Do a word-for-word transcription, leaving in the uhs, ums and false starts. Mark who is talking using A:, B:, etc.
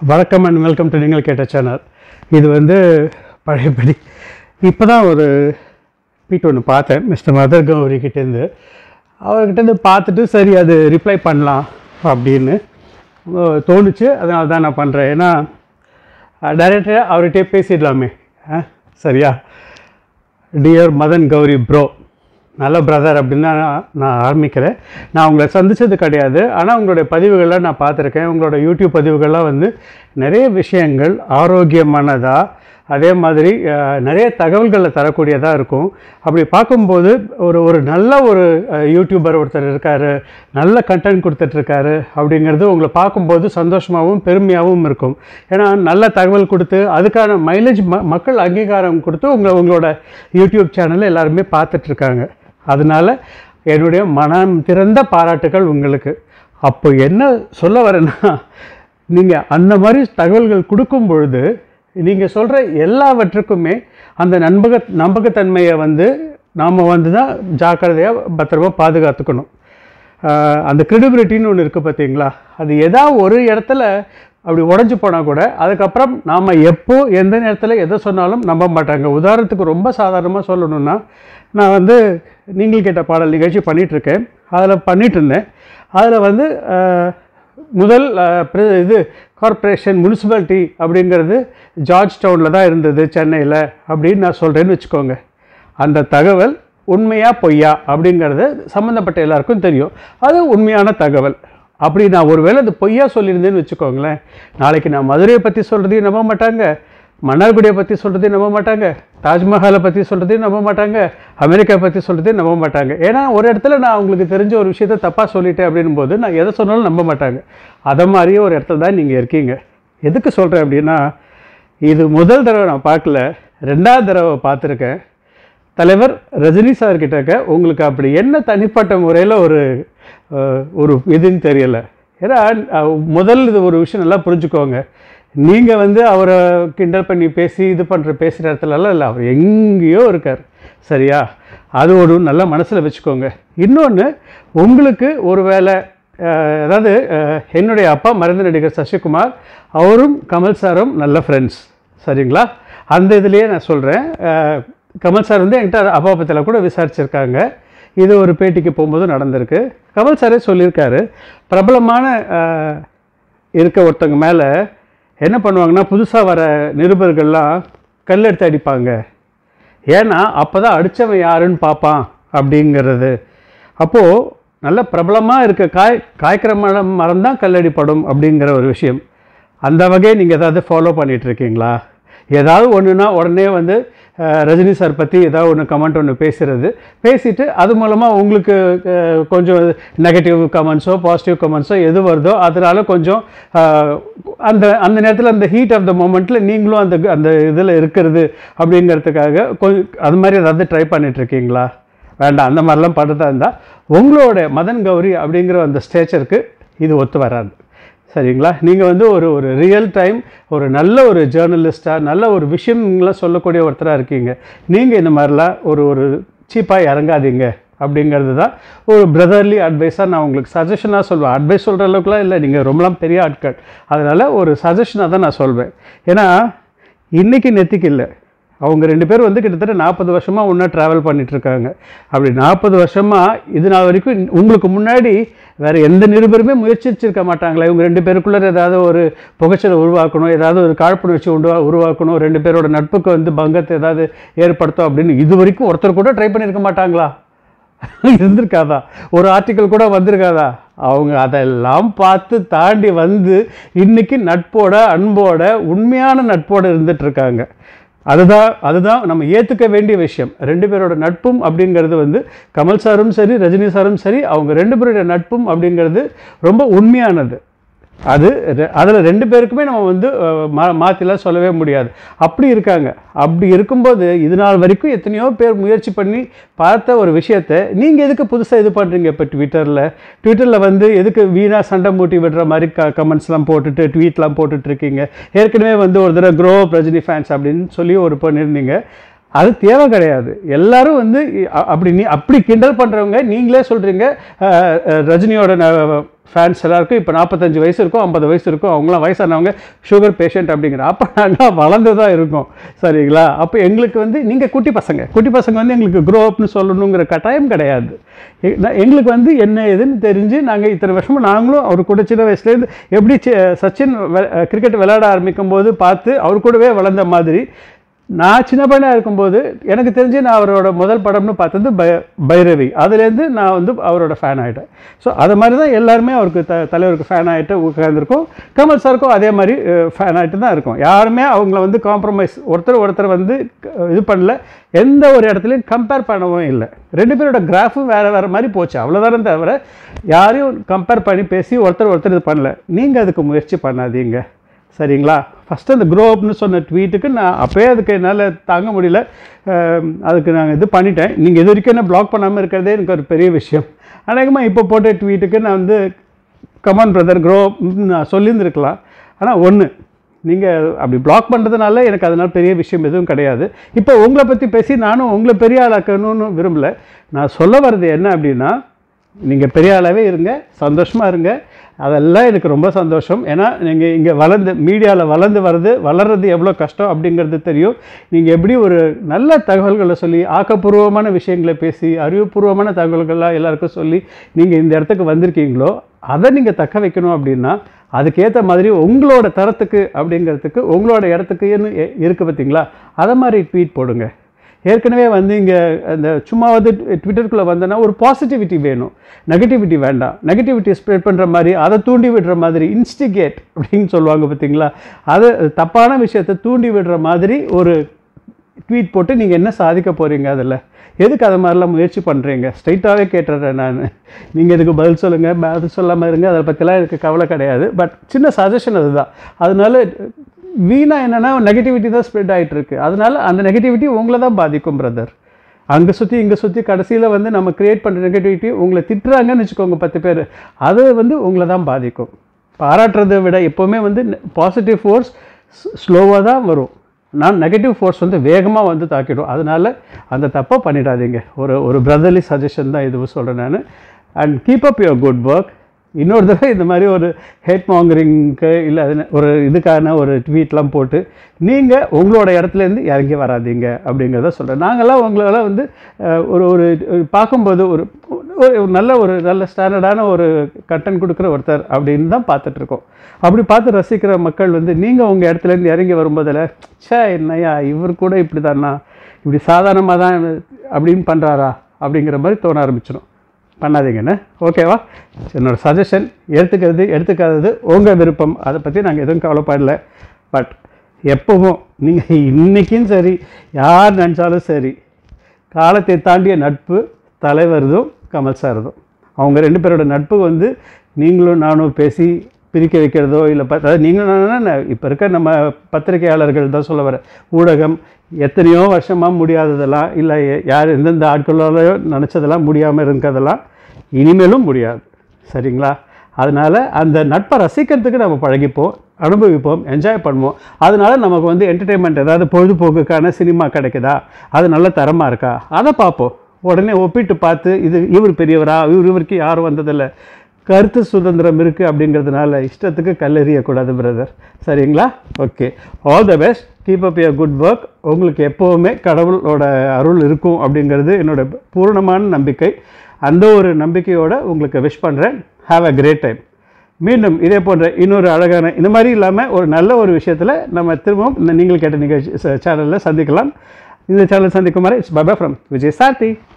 A: வணக்கம் and welcome to நீங்கள் கேட்ட சேனல். இது வந்து பழையபடி இப்போ தான் ஒரு ட்வீட் ஒன்று பார்த்தேன் மிஸ்டர் மதர் கௌரிக்கிட்டேருந்து. அவர்கிட்டேருந்து பார்த்துட்டு சரி அது ரிப்ளை பண்ணலாம் அப்படின்னு தோணுச்சு. அதனால தான் நான் பண்ணுறேன். ஏன்னா டைரெக்டாக அவர்கிட்டே பேசிடலாமே. சரியா? டியர் மதன் கௌரி ப்ரோ, நல்ல பிரதர் அப்படின்னு தான் நான் ஆரம்பிக்கிறேன். நான் உங்களை சந்தித்தது கிடையாது, ஆனால் உங்களுடைய பதிவுகள்லாம் நான் பார்த்துருக்கேன். உங்களோட யூடியூப் பதிவுகள்லாம் வந்து நிறைய விஷயங்கள் ஆரோக்கியமானதாக, அதே மாதிரி நிறைய தகவல்களை தரக்கூடியதாக இருக்கும். அப்படி பார்க்கும்போது ஒரு ஒரு நல்ல ஒரு யூடியூபர் ஒருத்தர் இருக்கார், நல்ல கண்டென்ட் கொடுத்துட்ருக்காரு அப்படிங்கிறது உங்களை பார்க்கும்போது சந்தோஷமாகவும் பெருமையாகவும் இருக்கும். ஏன்னா நல்ல தகவல் கொடுத்து அதுக்கான மைலேஜ் ம மக்கள் அங்கீகாரம் கொடுத்து உங்களை உங்களோட யூடியூப் சேனலில் எல்லாருமே பார்த்துட்ருக்காங்க. அதனால் என்னுடைய மனம் திறந்த பாராட்டுகள் உங்களுக்கு. அப்போ என்ன சொல்ல வரேன்னா, நீங்கள் அந்த மாதிரி தகவல்கள் கொடுக்கும் பொழுது நீங்கள் சொல்கிற எல்லாவற்றுக்குமே அந்த நம்பக நம்பகத்தன்மையை வந்து நாம் வந்து தான் ஜாக்கிரதையாக பத்திரமாக பாதுகாத்துக்கணும். அந்த க்ரெடிபிலிட்டின்னு ஒன்று இருக்குது பார்த்தீங்களா, அது ஏதாவது ஒரு இடத்துல அப்படி உடஞ்சி போனால் கூட அதுக்கப்புறம் நாம் எப்போ எந்த நேரத்தில் எதை சொன்னாலும் நம்ப மாட்டாங்க. உதாரணத்துக்கு ரொம்ப சாதாரணமாக சொல்லணுன்னா, நான் வந்து நீங்கள் கேட்ட பாடல் நிகழ்ச்சி பண்ணிகிட்ருக்கேன். அதில் பண்ணிகிட்டு இருந்தேன். அதில் வந்து முதல் இது கார்ப்பரேஷன் முனிசிபாலிட்டி அப்படிங்கிறது ஜார்ஜ் டவுனில் தான் இருந்தது, சென்னையில் அப்படின்னு நான் சொல்கிறேன்னு வச்சுக்கோங்க. அந்த தகவல் உண்மையாக பொய்யா அப்படிங்கிறது சம்மந்தப்பட்ட எல்லாருக்கும் தெரியும். அது உண்மையான தகவல். அப்படி நான் ஒரு வேளை அது பொய்யா சொல்லியிருந்தேன்னு வச்சுக்கோங்களேன், நாளைக்கு நான் மதுரையை பற்றி சொல்கிறதையும் நம்ப மாட்டாங்க, மன்னார்குடியை பற்றி சொல்கிறதையும் நம்ப மாட்டாங்க, தாஜ்மஹாலை பற்றி சொல்கிறதையும் நம்ப மாட்டாங்க, அமெரிக்கா பற்றி சொல்கிறதையும் நம்ப மாட்டாங்க. ஏன்னா ஒரு இடத்துல நான் அவங்களுக்கு தெரிஞ்ச ஒரு விஷயத்தை தப்பாக சொல்லிட்டேன் அப்படின் போது நான் எதை சொன்னாலும் நம்ப மாட்டாங்க. அதை மாதிரியே ஒரு இடத்துல தான் நீங்கள் இருக்கீங்க. எதுக்கு சொல்கிறேன் அப்படின்னா, இது முதல் தடவை நான் பார்க்கல, ரெண்டாவது தடவை பார்த்துருக்கேன். தலைவர் ரஜினி சார்கிட்டக்க உங்களுக்கு அப்படி என்ன தனிப்பட்ட முறையில் ஒரு ஒரு இதுன்னு தெரியலை. ஏன்னா முதல் இது ஒரு விஷயம் நல்லா புரிஞ்சுக்கோங்க. நீங்கள் வந்து அவரை கிண்டல் பண்ணி பேசி இது பண்ணுற பேசுகிற இடத்துலலாம் இல்லை, அவர் எங்கேயோ இருக்கார். சரியா? அது ஒரு நல்லா மனசில் வச்சுக்கோங்க. இன்னொன்று, உங்களுக்கு ஒரு வேளை அதாவது என்னுடைய அப்பா மறைந்த நடிகர் சசிகுமார், அவரும் கமல் சாரும் நல்ல ஃப்ரெண்ட்ஸ். சரிங்களா? அந்த இதுலேயே நான் சொல்கிறேன். கமல் சார் வந்து என்கிட்ட அப்பா பற்றியில் கூட விசாரிச்சிருக்காங்க. இது ஒரு பேட்டிக்கு போகும்போது நடந்திருக்கு. கமல் சாரே சொல்லியிருக்காரு, பிரபலமான இருக்க ஒருத்தங்க மேலே என்ன பண்ணுவாங்கன்னா, புதுசாக வர நிருபர்கள்லாம் கல் எடுத்து அடிப்பாங்க. ஏன்னா அப்போ தான் அடித்தவன் யாருன்னு பார்ப்பான் அப்படிங்கிறது. அப்போது நல்ல பிரபலமாக இருக்க காய் காய்க்கிற மரம் மரம் தான் கல்லடிப்படும் அப்படிங்கிற ஒரு விஷயம். அந்த வகையை நீங்கள் ஏதாவது ஃபாலோ பண்ணிகிட்ருக்கீங்களா? ஏதாவது ஒன்றுனா உடனே வந்து ரஜினி சார் பற்றி ஏதாவது ஒன்று கமெண்ட் ஒன்று பேசுகிறது, பேசிவிட்டு அது மூலமாக உங்களுக்கு கொஞ்சம் நெகட்டிவ் கமெண்ட்ஸோ பாசிட்டிவ் கமெண்ட்ஸோ எது வருதோ அதனால் கொஞ்சம் அந்த அந்த நேரத்தில் அந்த ஹீட் ஆஃப் த மூமெண்ட்டில் நீங்களும் அந்த அந்த இதில் இருக்கிறது அப்படிங்கிறதுக்காக கொஞ்சம் அது மாதிரி ஏதாவது ட்ரை பண்ணிகிட்ருக்கீங்களா? வேண்டாம். அந்த மாதிரிலாம் பண்ணுறதா இருந்தால் உங்களோட மதன் கௌரி அப்படிங்கிற அந்த ஸ்டேச்சருக்கு இது ஒத்து வராது. சரிங்களா? நீங்கள் வந்து ஒரு ஒரு ரியல் டைம் ஒரு நல்ல ஒரு ஜேர்னலிஸ்ட்டாக நல்ல ஒரு விஷயங்களாம் சொல்லக்கூடிய ஒருத்தராக இருக்கீங்க. நீங்கள் இந்த மாதிரிலாம் ஒரு ஒரு சீப்பாக இறங்காதீங்க அப்படிங்கிறது தான் ஒரு பிரதர்லி அட்வைஸாக நான் உங்களுக்கு சஜஷனாக சொல்வேன். அட்வைஸ் சொல்கிற அளவுக்குலாம் இல்லை, நீங்கள் ரொம்பலாம் பெரிய ஆட்கள். அதனால் ஒரு சஜஷனாக தான் நான் சொல்வேன். ஏன்னா இன்றைக்கி நெத்திக்கு இல்லை, அவங்க ரெண்டு பேரும் வந்து கிட்டத்தட்ட நாற்பது வருஷமாக ஒன்றா ட்ராவல் பண்ணிகிட்ருக்காங்க. அப்படி நாற்பது வருஷமாக இது நாள் வரைக்கும் உங்களுக்கு முன்னாடி வேறு எந்த நிருபருமே முயற்சிச்சிருக்க மாட்டாங்களே. இவங்க ரெண்டு பேருக்குள்ளே ஏதாவது ஒரு புகைச்சலை உருவாக்கணும், ஏதாவது ஒரு காழ்ப்புணர்ச்சி உண்டு உருவாக்கணும், ரெண்டு பேரோட நட்புக்கு வந்து பங்கத்தை ஏதாவது ஏற்படுத்தும் அப்படின்னு இது வரைக்கும் ஒருத்தர் கூட ட்ரை பண்ணியிருக்க மாட்டாங்களா? இருந்திருக்காதா? ஒரு ஆர்டிக்கல் கூட வந்திருக்காதா? அவங்க அதெல்லாம் பார்த்து தாண்டி வந்து இன்றைக்கி நட்போட அன்போட உண்மையான நட்போடு இருந்துகிட்ருக்காங்க. அதுதான் அதுதான் நம்ம ஏற்றுக்க வேண்டிய விஷயம். ரெண்டு பேரோட நட்பும் அப்படிங்கிறது வந்து கமல் சாரும் சரி ரஜினி சாரும் சரி, அவங்க ரெண்டு பேரோட நட்பும் அப்படிங்கிறது ரொம்ப உண்மையானது. அது அதில் ரெண்டு பேருக்குமே நம்ம வந்து மா மாற்றிலாம் சொல்லவே முடியாது. அப்படி இருக்காங்க. அப்படி இருக்கும்போது இது நாள் வரைக்கும் எத்தனையோ பேர் முயற்சி பண்ணி பார்த்த ஒரு விஷயத்தை நீங்கள் எதுக்கு புதுசாக இது பண்ணுறீங்க? இப்போ ட்விட்டரில் ட்விட்டரில் வந்து எதுக்கு வீணாக சண்டை மூட்டி விடுற மாதிரி க கமெண்ட்ஸ்லாம் போட்டுட்டு ட்வீட்லாம் போட்டுட்ருக்கீங்க? ஏற்கனவே வந்து ஒரு தடவை க்ரோ அப் ரஜினி ஃபேன்ஸ் அப்படின்னு சொல்லி ஒரு பண்ணியிருந்தீங்க. அது தேவை கிடையாது. எல்லாரும் வந்து அப்படி நீ அப்படி கிண்டல் பண்ணுறவங்க நீங்களே சொல்கிறீங்க ரஜினியோட ஃபேன்ஸ் எல்லாருக்கும் இப்போ நாற்பத்தஞ்சு வயசு இருக்கும், ஐம்பது வயசு இருக்கும், அவங்களாம் வயசானவங்க சுகர் பேஷண்ட் அப்படிங்கிற. அப்போ நாங்கள் வளர்ந்து தான் இருக்கோம், சரிங்களா? அப்போ எங்களுக்கு வந்து நீங்கள் குட்டி பசங்க குட்டி பசங்க வந்து எங்களுக்கு க்ரோ அப்னு சொல்லணுங்கிற கட்டாயம் கிடையாது. எங்களுக்கு வந்து என்ன ஏதுன்னு தெரிஞ்சு நாங்கள் இத்தனை வருஷமும் நாங்களும் அவர் கூட சின்ன வயசுலேருந்து எப்படி சச்சின் கிரிக்கெட் விளையாட ஆரம்பிக்கும் போது பார்த்து அவர் கூடவே வளர்ந்த மாதிரி நான் சின்ன பையனாக இருக்கும்போது எனக்கு தெரிஞ்சு நான் அவரோட முதல் படம்னு பார்த்தது பை பைரவி. அதுலேருந்து நான் வந்து அவரோட ஃபேன் ஆகிட்டேன். ஸோ அது மாதிரி தான் எல்லாருமே அவருக்கு த தலைவருக்கு ஃபேன் ஆகிட்டு உட்காந்துருக்கோம். கமல் சாருக்கும் அதே மாதிரி ஃபேன் ஆகிட்டு தான் இருக்கும். யாருமே அவங்கள வந்து காம்ப்ரமைஸ் ஒருத்தர் ஒருத்தர் வந்து இது பண்ணல, எந்த ஒரு இடத்துலையும் கம்பேர் பண்ணவும் இல்லை. ரெண்டு பேரோட கிராஃபும் வேறு வேறு மாதிரி போச்சு, அவ்வளோதானே தவிர யாரையும் கம்பேர் பண்ணி பேசி ஒருத்தர் ஒருத்தர் இது பண்ணல. நீங்கள் அதுக்கு முயற்சி பண்ணாதீங்க, சரிங்களா? ஃபஸ்ட்டு அந்த க்ரோ அப்னு சொன்ன ட்வீட்டுக்கு நான் அப்போயே அதுக்கு என்னால் தாங்க முடியல, அதுக்கு நாங்கள் இது பண்ணிட்டேன். நீங்கள் இது வரைக்கும் என்ன பிளாக் பண்ணாமல் இருக்கிறதே எனக்கு ஒரு பெரிய விஷயம். அநேகமாக இப்போ போட்ட ட்வீட்டுக்கு நான் வந்து கமான் பிரதர் க்ரோ அப்னு நான் சொல்லியிருந்துருக்கலாம். ஆனால் ஒன்று, நீங்கள் அப்படி பிளாக் பண்ணுறதுனால எனக்கு அதனால் பெரிய விஷயம் எதுவும் கிடையாது. இப்போ உங்களை பற்றி பேசி நானும் உங்களை பெரிய ஆளாக்கணும்னு விரும்பலை. நான் சொல்ல வர்றது என்ன அப்படின்னா, நீங்கள் பெரிய ஆளாகவே இருங்க, சந்தோஷமாக இருங்க. அதெல்லாம் எனக்கு ரொம்ப சந்தோஷம். ஏன்னா நீங்கள் இங்கே வளர்ந்து மீடியாவில் வளர்ந்து வர்றது வளர்கிறது எவ்வளோ கஷ்டம் அப்படிங்கிறது தெரியும். நீங்கள் எப்படி ஒரு நல்ல தகவல்களை சொல்லி ஆக்கப்பூர்வமான விஷயங்களை பேசி அறிவுபூர்வமான தகவல்கள்லாம் எல்லாருக்கும் சொல்லி நீங்கள் இந்த இடத்துக்கு வந்திருக்கீங்களோ, அதை நீங்கள் தக்க வைக்கணும் அப்படின்னா அதுக்கேற்ற மாதிரி உங்களோட தரத்துக்கு அப்படிங்கிறதுக்கு உங்களோட இடத்துக்குன்னு இருக்குது பார்த்தீங்களா, அதை மாதிரி ட்வீட் போடுங்க. ஏற்கனவே வந்து இங்கே அந்த சும்மாவது ட்விட்டருக்குள்ளே வந்தோன்னா ஒரு பாசிட்டிவிட்டி வேணும், நெகட்டிவிட்டி வேண்டாம். நெகட்டிவிட்டி ஸ்ப்ரெட் பண்ணுற மாதிரி அதை தூண்டி விடுற மாதிரி இன்ஸ்டிகேட் அப்படின்னு சொல்லுவாங்க பார்த்தீங்களா, அது தப்பான விஷயத்தை தூண்டி விடுற மாதிரி ஒரு ட்வீட் போட்டு நீங்கள் என்ன சாதிக்க போகிறீங்க? அதில் எதுக்கு அது மாதிரிலாம் முயற்சி பண்ணுறீங்க? ஸ்ட்ரைட்டாகவே கேட்டுறேன் நான். நீங்கள் இதுக்கு பதில் சொல்லுங்கள், பதில் சொல்லாமல் இருங்க, அதை பற்றிலாம் எனக்கு கவலை கிடையாது. பட் சின்ன சஜஷன் அதுதான். அதனால வீணாக என்னென்னா நெகட்டிவிட்டி தான் ஸ்ப்ரெட் ஆகிட்டு இருக்கு. அதனால அந்த நெகட்டிவிட்டி உங்களை தான் பாதிக்கும் பிரதர். அங்கே சுற்றி இங்கே சுற்றி கடைசியில் வந்து நம்ம க்ரியேட் பண்ணுற நெகட்டிவிட்டி உங்களை திட்டுறாங்கன்னு வச்சுக்கோங்க பத்து பேர், அது வந்து உங்களை தான் பாதிக்கும். பாராட்டுறதை விட எப்போவுமே வந்து பாசிட்டிவ் ஃபோர்ஸ் ஸ்லோவாக தான் வரும், நான் நெகட்டிவ் ஃபோர்ஸ் வந்து வேகமாக வந்து தாக்கிடும். அதனால் அந்த தப்பை பண்ணிடாதீங்க. ஒரு ஒரு பிரதர்லி சஜஷன் தான் இதுவும் சொல்கிறேன் நான். And keep up your good work. இன்னொரு தடவை இந்த மாதிரி ஒரு ஹேட் மாங்கரிங்க்கு இல்லை அது ஒரு இதுக்கான ஒரு ட்வீட்லாம் போட்டு நீங்கள் உங்களோட இடத்துலேருந்து இறங்கி வராதிங்க அப்படிங்கிறத சொல்கிறேன். நாங்கள்லாம் உங்களெல்லாம் வந்து ஒரு ஒரு பார்க்கும்போது ஒரு ஒரு நல்ல ஒரு நல்ல ஸ்டாண்டர்டான ஒரு கண்டென்ட் கொடுக்குற ஒருத்தர் அப்படின்னு தான் பார்த்துட்ருக்கோம். அப்படி பார்த்து ரசிக்கிற மக்கள் வந்து நீங்கள் உங்கள் இடத்துலேருந்து இறங்கி வரும்போதில் சே என்னையா இவர் கூட இப்படி தானா, இப்படி சாதாரணமாக தான் அப்படின்னு பண்ணுறாரா அப்படிங்கிற மாதிரி தோண ஆரம்பிச்சிடும். பண்ணாதீங்கண்ணே, ஓகேவா? என்னோடய சஜஷன். எடுத்துக்கிறது எடுத்துக்காதது உங்கள் விருப்பம், அதை பற்றி நாங்கள் எதுவும் கவலைப்படலை. பட் எப்பவும் நீங்கள் இன்றைக்கும் சரி யார் நினச்சாலும் சரி, காலத்தை தாண்டிய நட்பு தலைவர்தும் கமல் சார்தும். அவங்க ரெண்டு பேரோட நட்பு வந்து நீங்களும் நானும் பேசி பிரிக்க வைக்கிறதோ இல்லை ப அதாவது நீங்களும் நானும் இப்போ இருக்க நம்ம பத்திரிகையாளர்கள் தான் சொல்ல வர ஊடகம் எத்தனையோ வருஷமாக முடியாததெல்லாம் இல்லை யார் எந்தெந்த ஆட்களோடையோ நினச்சதெல்லாம் முடியாமல் இருக்கிறதெல்லாம் இனிமேலும் முடியாது, சரிங்களா? அதனால் அந்த நட்பை ரசிக்கிறதுக்கு நம்ம பழகிப்போம், அனுபவிப்போம், என்ஜாய் பண்ணுவோம். அதனால நமக்கு வந்து என்டர்டெயின்மெண்ட் ஏதாவது பொழுதுபோக்குக்கான சினிமா கிடைக்குதா, அது நல்ல தரமாக இருக்கா, அதை பார்ப்போம். உடனே ஒப்பிட்டு பார்த்து இது இவர் பெரியவரா, இவர் இவருக்கு யாரும் வந்ததில்லை, கருத்து சுதந்திரம் இருக்குது அப்படிங்கிறதுனால இஷ்டத்துக்கு கல்லெறியக்கூடாது பிரதர், சரிங்களா? Okay, all the best, keep up your good work. உங்களுக்கு எப்போவுமே கடவுளோட அருள் இருக்கும் அப்படிங்கிறது என்னோட பூர்ணமான நம்பிக்கை. அந்த ஒரு நம்பிக்கையோடு உங்களுக்கு விஷ் பண்ணுறேன். Have a great time. மீண்டும் இதே போன்ற இன்னொரு அழகான இந்த மாதிரி இல்லாமல் ஒரு நல்ல ஒரு விஷயத்தில் நம்ம திரும்பவும் இந்த நீங்கள் கேட்ட நிகழ்ச்சி சேனலில் சந்திக்கலாம். இந்த சேனல் சந்திக்கும் வரை it's bye bye from Vijay Saarthi.